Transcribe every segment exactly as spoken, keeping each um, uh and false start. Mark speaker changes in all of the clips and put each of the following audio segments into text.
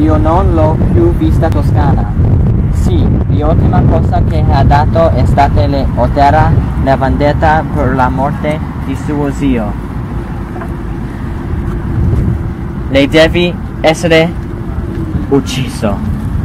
Speaker 1: Io non l'ho più vista Toscana. Sì, l'ultima cosa che ha dato è stata l'intera la vendetta per la morte di suo zio. Lei deve essere ucciso.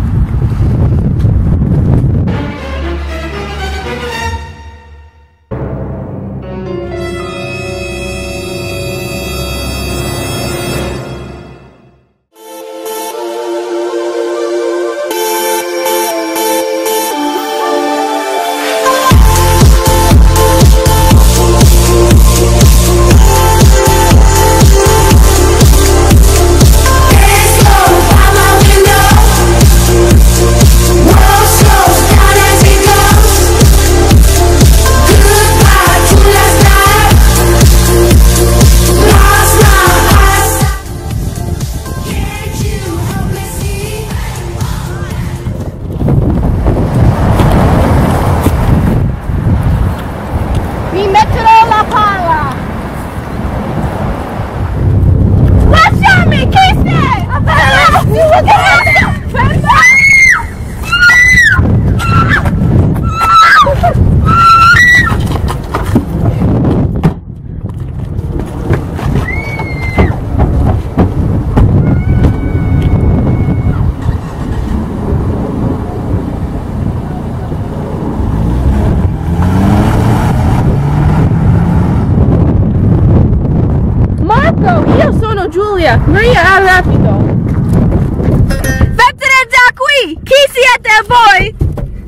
Speaker 2: Giulia, Maria, rapido! Vattene da qui! Chi siete voi?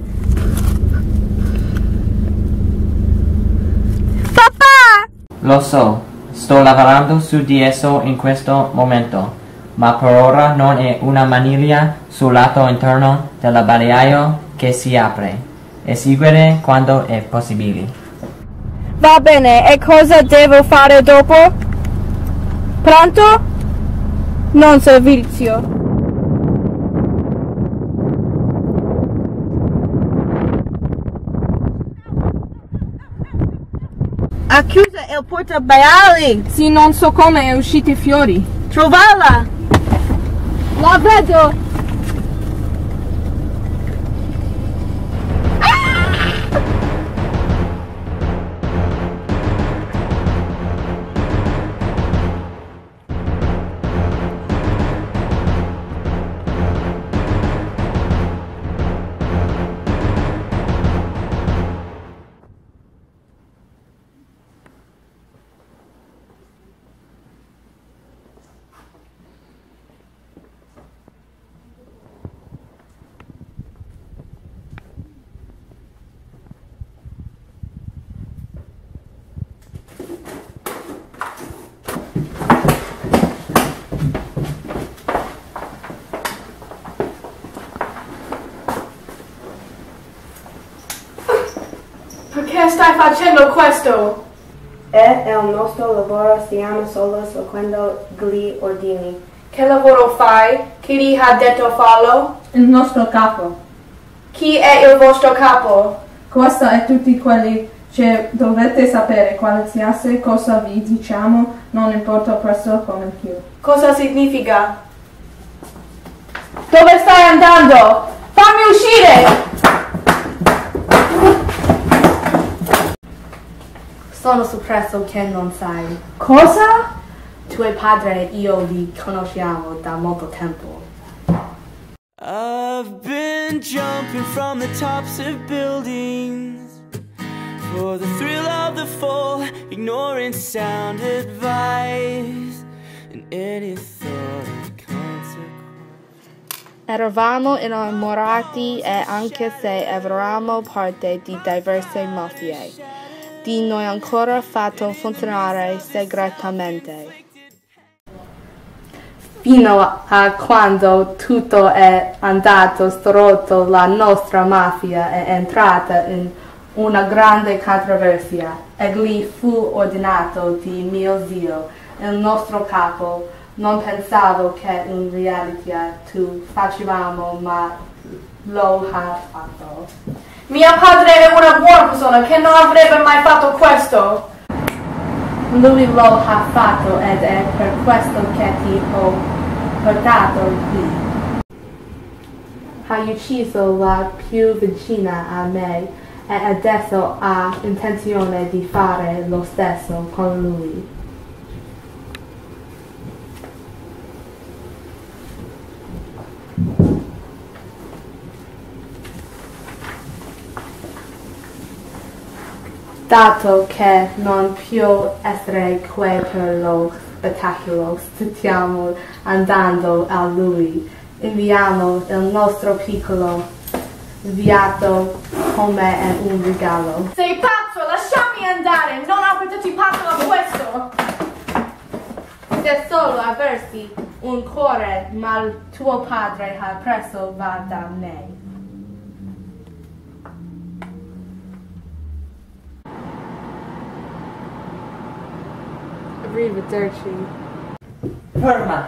Speaker 2: Papà!
Speaker 1: Lo so, sto lavorando su di esso in questo momento, ma per ora non è una maniglia sul lato interno dell'abbagliaio che si apre. Eseguire quando è possibile.
Speaker 2: Va bene, e cosa devo fare dopo? Pronto? Non servizio.
Speaker 3: Ha chiuso il portabaili.
Speaker 2: Sì, non so come è usciti i fiori.
Speaker 3: Trovala.
Speaker 2: La vedo. Perché stai facendo questo?
Speaker 3: È il nostro lavoro, stiamo solo seguendo gli ordini.
Speaker 2: Che lavoro fai? Chi ti ha detto farlo?
Speaker 4: Il nostro capo.
Speaker 2: Chi è il vostro capo?
Speaker 4: Questo è tutti quelli che dovete sapere. Qualsiasi cosa vi diciamo, non importa presso come più.
Speaker 2: Cosa significa? Dove stai andando? Fammi uscire!
Speaker 3: Sono sorpreso che non sai.
Speaker 2: Cosa?
Speaker 3: Tuo padre e io li conosciamo da molto tempo.
Speaker 5: I've been jumping from the tops of buildings for the thrill of the fall, ignoring sound advice and any thought of consequence.
Speaker 6: Eravamo innamorati e anche se eravamo parte di diverse mafie, di noi ancora fatto funzionare segretamente.
Speaker 3: Fino a quando tutto è andato storto, la nostra mafia è entrata in una grande controversia e gli fu ordinato di mio zio, il nostro capo. Non pensavo che in realtà tu facevamo, ma lo ha fatto.
Speaker 2: Mio padre è una buona persona che non avrebbe mai fatto questo.
Speaker 3: Lui lo ha fatto ed è per questo che ti ho portato qui. hai ucciso la più vicina a me e adesso ha intenzione di fare lo stesso con lui. Dato che non può essere qui per lo spettacolo, stiamo andando a lui. Inviamo il nostro piccolo inviato come un regalo.
Speaker 2: Sei pazzo, lasciami andare, non ho partecipato a questo.
Speaker 3: Se solo avessi un cuore, ma il tuo padre ha preso va da me. Arrivederci.
Speaker 1: Ferma!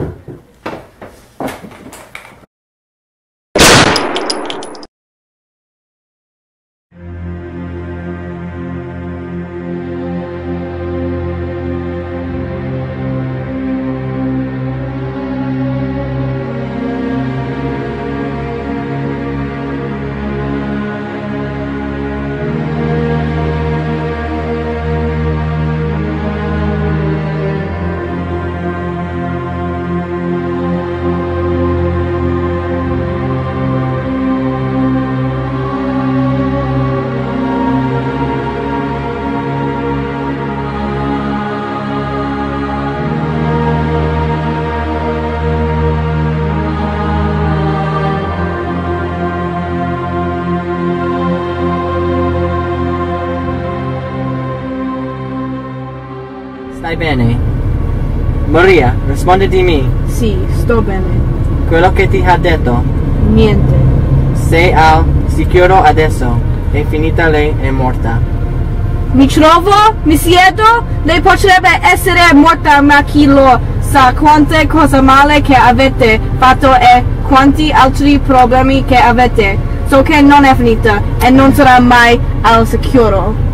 Speaker 1: Stai bene? Maria, rispondimi.
Speaker 6: Sì, sto bene.
Speaker 1: Quello che ti ha detto.
Speaker 6: Niente.
Speaker 1: Sei al sicuro adesso. È finita, lei è morta.
Speaker 6: Mi trovo? Mi siedo? Lei potrebbe essere morta, ma chi lo sa quante cose male che avete fatto e quanti altri problemi che avete. So che non è finita e non sarà mai al sicuro.